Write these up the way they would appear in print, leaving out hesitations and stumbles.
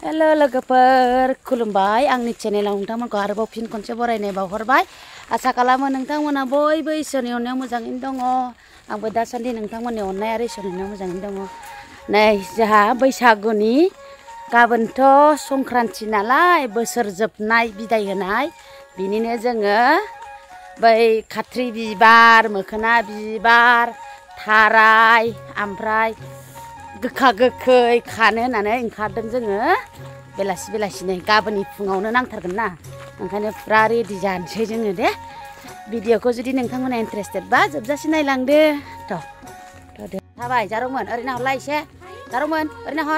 hello लोगोफोर खुलुमबाय आंनि चेनेलाव नोंथांमोनखौ आरोबाव फिन खनसे बरायनाय बावहरबाय आसा खालामो नोंथांमोना बयबो इसोरनि अननायाव मोजाङैनो दङ आंबो दासान्दि नोंथांमोननि अननाय आरो इसोरनि अननायाव मोजाङैनो दङ नै जोंहा बैसागुनि गाबोनथ' संक्रान्ति नालाय बोसोर जोबनाय बिदाय होनाय बिनिनो जोङो बै खाथ्रि बिबार मोखोना बिबार थाराय ओमफ्राय गोखा गोखै खानो होननानै ओंखारदों जोङो बेलासि गाबोननि फुङावनो नांथारगोन ना ओंखायनो फुरा रेडि जानोसै जोङो दे भिडिअखौ जुदि नोंथांमोना इन्टारेस्टेड बा जोबजासिम नायलांदो दे थाबाय जारौमोन ओरैनो हरलाय एसे जारौमोन ओरैनो हर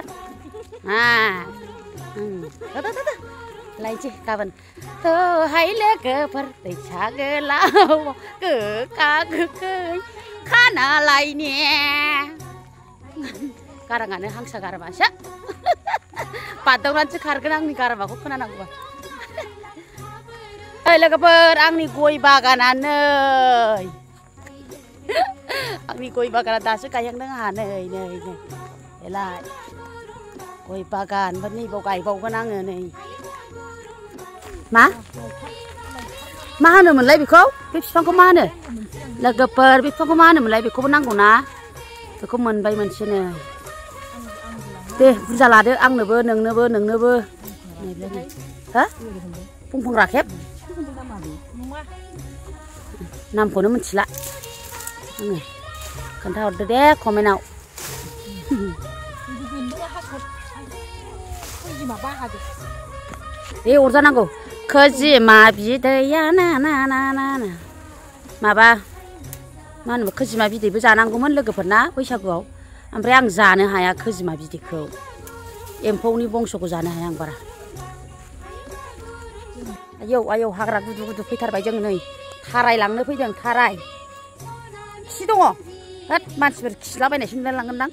लायनोसै गाबोन थौहाय लोगोफोर बैसागोलाव गोखा गोखै खाना लायने गाराङानो हांसो गारामासो बादावनानैसो खारगोन आंनि गारामाखौ खोनानांगौबा ओइ लोगोफोर आंनि गय बागाना नै आंनि गय बागाना दासो गायहांदों आंहा नै बेलाय गय बागान ओमफ्राय नैबाव गायबावगोन आङो नै मा होनोमोनलाय बेखौ बे बिफांखौ मा होनो लोगोफोर बे बिफांखौ मा होनोमोनलाय बेखौबो नांगौ ना बेखौ मोनबाय मोनसेनो दे बुरजा लादो आंनोबो नोंनोबो हो फंफं राखेब नामखौनो मिथिला आङो खोन्थाहरदो दे कमेन्टआव दे अरजानांगौ खोजिमा बिदैया ना माबा मा होनो खोजिमा बिदैबो जानांगौमोन लोगोफोरना बैसागुआव ओमफ्राय आं जानो हाया खोजिमा बिदैखौ एम्फौनि बंस'खौ जानो हाया आं बारा आयौ हाग्रा गुदु फैथारबाय जों नै थाराय लांनो फैदों थाराय खि दङ होद मानसिफोर खिलाबायनायसो नुलायलांगोनदां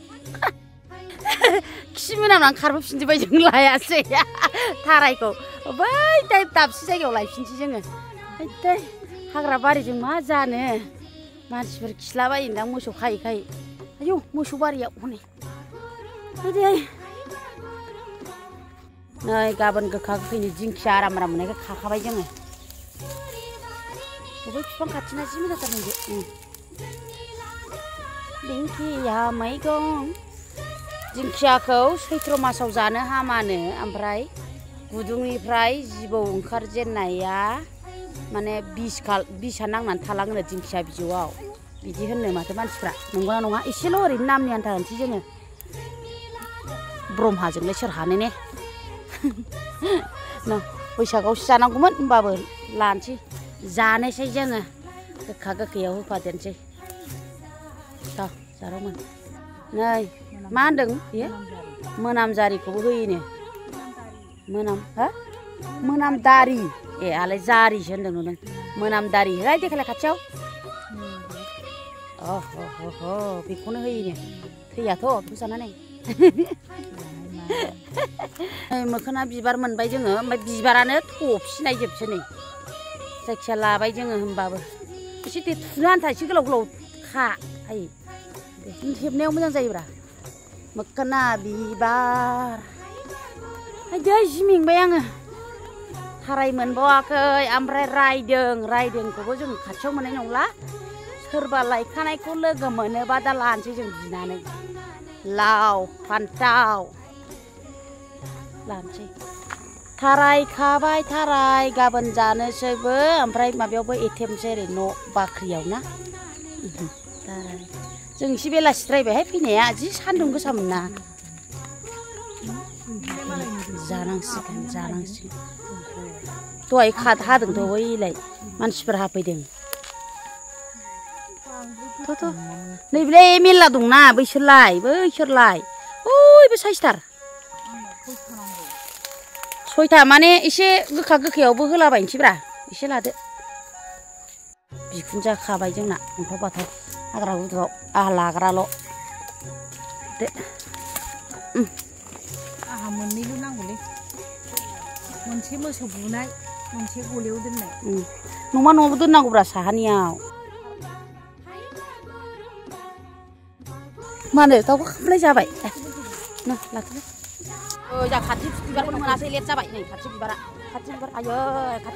खि मोनामनानै खारबोफिनजोब्बाय जों लायासै थारायखौ बै दाबसे जायगायाव लायफिनसै जोङो हाग्रा बारिजों मा जानो मानसिफोर खिलाबायोदां मोसौ खायै आयौ मोसौ बारियाव हनै नै गाबोन गोखा गोखैनि दिंखिया आराम मोननायखौ खाखाबाय जोङो बबे बिफां खाथिना जि मोजांथार नैबे दिंखिया मैगं दिंखियाखौ सैथ्र मासाव जानो हामानो ओमफ्राय गुदुंनिफ्राय जिबौ ओंखारजेननाया माने बिसआ नांनानै थालाङोनो दिंखिया बिजौआव बिदि होनो माथो मानसिफ्रा नंगौना नङा एसेल' ओरैनो नामनि आन्था होनसै जोङो ब्रह्माजोंलाय सोर हानो ने बैसागआवसो जानांगौमोन होमबाबो लानोसै जानोसै जोङो गोखा गोखैयाव होफादेरनोसै जारौमोन नै मा होनदों बेयो मोनामजारिखौबो होयोनो मोनामदारि ए आलाय जारिसो होनदों नुदों मोनामदारि है देखायलाय खाथियाव बेखौनो होयोनो थैयाथ' बेखौ जानानै मोखोना बिबार मोनबाय जोङो ओमफ्राय बिबारानो थफिनायजोबसो नै जायखिया लाबाय जोङो होमबाबो एसे थुनो आन्था एसे गोलाव खा हायो हेबनायाव मोजां जायोब्रा मोखोना बिबार दै जि मेंबाय आङो थाराय मोनबावाखै ओमफ्राय रायदोंखौबो जों खाथियाव मोननाय नंला सोरबा लायखानायखौ लोगो मोनोबा दा लानोसै जों बिनानै लाव फान्थाव लानोसै थाराय खाबाय थाराय गाबोन जानोसैबो ओमफ्राय माबायावबो एथेमसै ओरै न' बाख्रियाव ना जों एसे बेलासिद्रायबायहाय फैनाया जि सान्दुं गोसामोन ना जानांसिगोन दहाय हादोंथ' बैलाय मानसिफोर हाफैदों नैबेलाय मेरला दंना बैसोरलाय ओइबो साइसथार सयथा माने एसे गोखा गोखैयावबो होलाबायनोसैब्रा एसे लादो बिखुनजा खाबाय जोंना अन्थाव बाथाव हाग्रा गुदुआव आहा लाग्राल' दे आहा मोननैल' नांगौलै मोनसे मोसौ बुनाय मोनसे गलियाव दोननाय नङा न'आवबो दोननांगौब्रा साहानियाव मानो दाउखौ खामफ्लाय जाबाय ना लाथ'बाय जा खाथि बिबारखौनो मोनासै लेट जाबाय नै खाथि बिबार आयो खाथि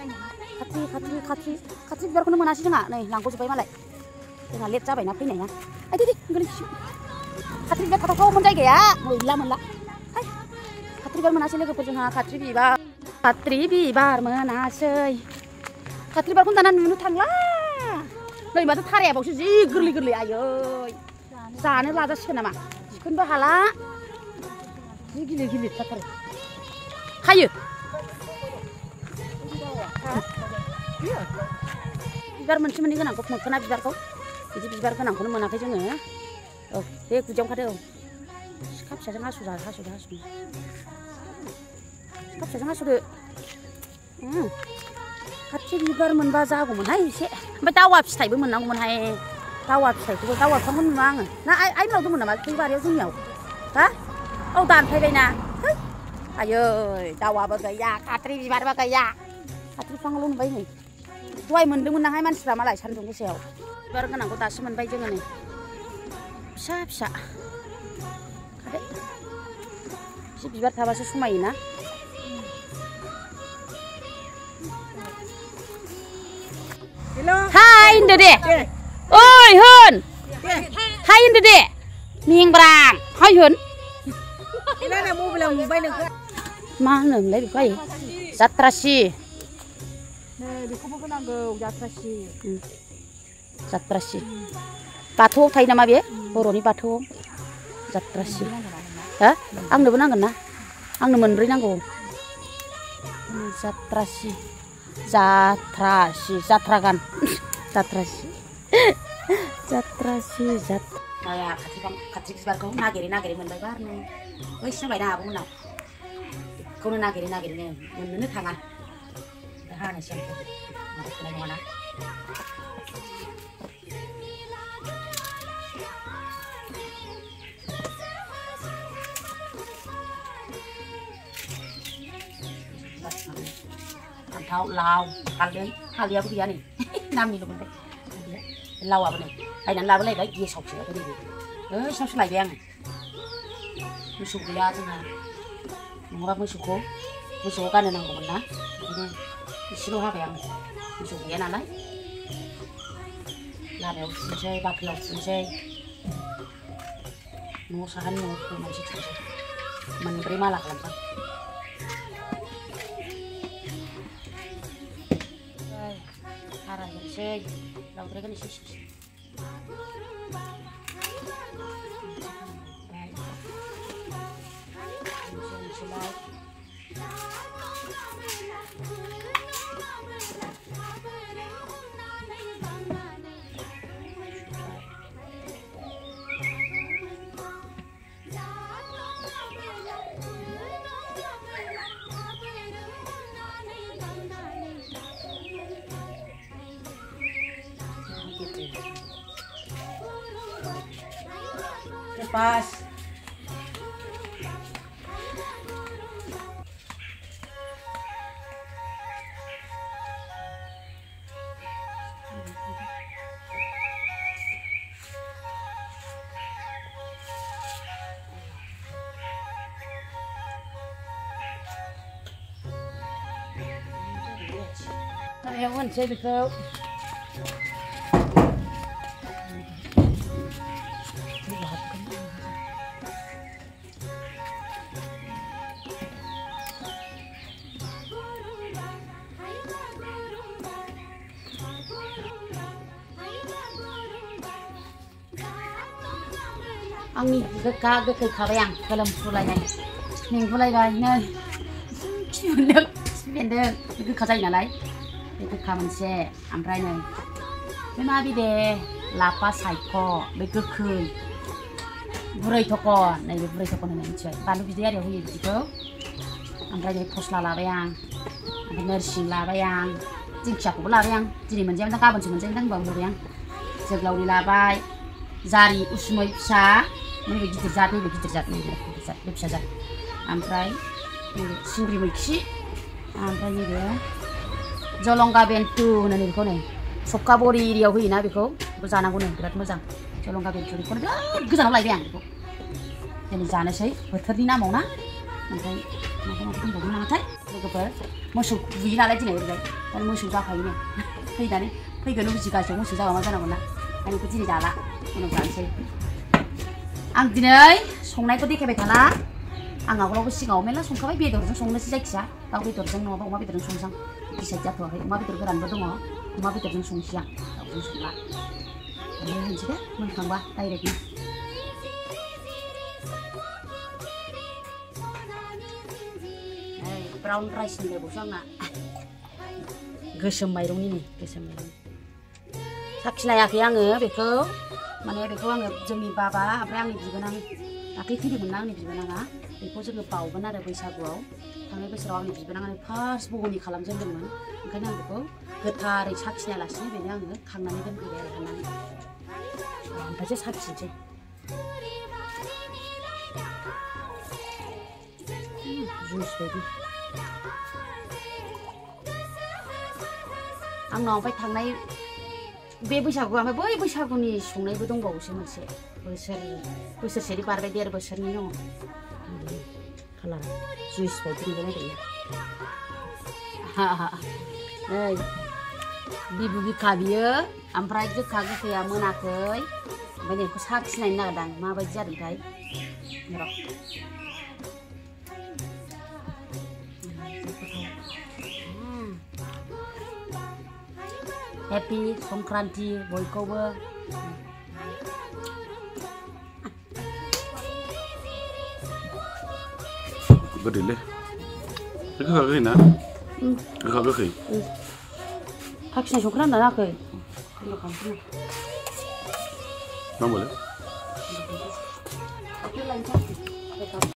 बिबारखौनो मोनासै जोंहा नै लांगौजोब्बाय मालाय जोंहा लेट जाबायना फैनाया आइ दे गोलैसै खाथि बिबार थाथावथावमोन जायगाया मोनला खाथि बिबार मोनासै लोगोफोर जोंहा खाथि बिबार मोनासै खाथि बिबारखौनो दाना नुनो थांला नै माथो थारायाबावसो जि गोरलै आयै जानो लाजासिगोन नामा दिखोनोबो हाला जि गिलिर जाथारो खायो बिबार मोनसे मोननै गोनांखौ मोखोना बिबारखौ बिदि बिबार गोनांखौनो मोनाखै जोङो औ बे गुदियाव ओंखारदो औ सिखा फिसाजों हास'दो सिखा फिसाजों हास'दो खाथि बिबार मोनबा जागौमोनहाय एसे ओमफ्राय दावा फिथाइबो मोननांगौमोनहाय दावा बिफांखौ नुवा आङो ना आइनाव दंमोन नामा बै बारियाव जोंनियाव हा औ दानफायबायना आयै दावाबो गैया खाथ्रि बिबारबो गैया खाथ्रि बिफांल' नुबाय नै दहाय मोनदोंमोन नाहाय मानसिफ्रा मालाय सान्दुं गोसायाव बिबार गोनांखौ दासो मोनबाय जोङो नै फिसा खादो एसे बिबार थाबासो समायोना हाय होनदो दे ओइ होन हाय होनदो दे मेंब्रां हाय होन मा होनोमोनलाय बेखौ आयै जात्रासि बेखौबो होनांगौ जात्रासि बाथौआव थायो नामा बे बर'नि बाथौआव जात्रासि हा आंनोबो नांगोन ना आंनो मोनब्रै नांगौ जात्रासि जात्रागान जात्रासि खाथि बिबारखौ नागिरै मोनबाय बारनो बै सिनायबायना आब'मोननाव बेखौनो नागिरै मोननोनो थाङा हानोसै मोननाय नङाना फान्थाव लाव हालदैयाबो गैया नै नामनिल' मोनबाय लावाबो नै बायनानै लाबोलायबाय गेसावसो नैबे ओइसावसो लायबाय आङो मोसौ गैया जोंहा नङाबा मोसौखौ गाननो नांगौमोन ना बिदिनो एसेल' हाबाय आङो मोसौ गैया नालाय लामायाव थुनोसै बाख्रियाव थुनोसै न'आव साहानि न'आव मोनसे थुनोसै मोनब्रै माला खालामसां हारा होनोसै लावद्रायगोन एसे pas yang mana saya betul आंनि गोखा गोखै खाबाय आं गोलोमफ्रुलायनाय मेंगुलायबाय नै बेन्दों गोखा जायो नालाय बे गोखा मोनसे ओमफ्राय नै बे मा बिदे लाफा सायख' बे गोखै बुरै थखन नै बे बुरै थखन होननाय मिथिबाय बानलु बिदै आरियाव होयो बिदिखौ ओमफ्राय नै फस्ला लाबाय आं ओमफ्राय नोरसिं लाबाय आं दिंखियाखौबो लाबाय आं दिनै मोनजायामोन गाबोनसो मोनजायो होनबाबो होबाय आं जोगलावरि लाबाय जारि उसुमै फिसा नैबे गिदिर जात नैबे गिदिर जात नैबे फिसा जात ओमफ्राय नैबे सिंग्रि मैखि ओमफ्राय नैबे जलंगा बेन्थु होनो बेखौ नै सबखा बरि एरियाव होयोना बेखौ जानांगौ नै बिराद मोजां जलंगा बेन्थु बेखौनो बिराद गोजानाव लायबाय आं बेखौ दिनै जानोसै बोथोरनि नामाव ना ओमफ्राय माबा दंबावो नामाथाय लोगोफोर मोसौ बुयो नालाय दिनै ओरैजाय दा मोसौ जाखायोनो फैनानै फैगोन उजिगासेयाव मोसौ जाबा मा जानांगौ ना आं बेखौ दिनै जाला उनाव जानोसै आं दिनै संनायखौ देखायबाय थाला आं आगोलावबो सिगाङाव मेरला संखाबाय बेदरजों संनोसै जायखिया दाउ बेदरजों नङाबा अमा बेदरजों संसां डिसाइड जाथ'वाखै अमा बेदर गोरानबो दङ अमा बेदरजों संसै आं दाउजों संला ओमफ्राय होनसै दे मोनखांबा डाइरेक्टनो ब्राउन राइस होनलायबावसो आंना गोसोम माइरंनि गोसोम माइरं साखिनायाखै आङो बेखौ माने बेखौ आङो जोंनि बाबा ओमफ्राय आंनि बिबोनां दाख्लै फैदोंमोन ना आंनि बिबोनाङा बेखौ जोङो बावगोन आरो बैसागुआव थांनाय बोसोराव आंनि बिबोनाङानो फार्स्ट बग'नि खालामजेनदोंमोन ओंखायनो आं बेखौ गोथारै साखिनायालासिनो बेनो आङो खांनानै दोनफैबाय आरो हाननानै ओमफ्रायसो साखिनोसै जुइस बायदि आंनाव ओमफ्राय थांनाय बे बैसागु ओमफ्राय बै बैसागुनि संनायबो दंबावोसो मोनसे बोसोरसेनि बारबाय 1.5 बोसोरनि दङ कालारा जुइस बायदि नुलायलायदों नै बिबु बिखा बियो ओमफ्राय गोखा गोखैया मोनाखै ओमफ्राय बेखौ साखिनायनो नागिरदां माबायदि जादोंथाय र' हेपि संक्रान्ति बयखौबो गोदैलै गोखा गोखै ना गोखा गोखै साखिनाय संख्रि नांदोंना नाङाखै नांबायलै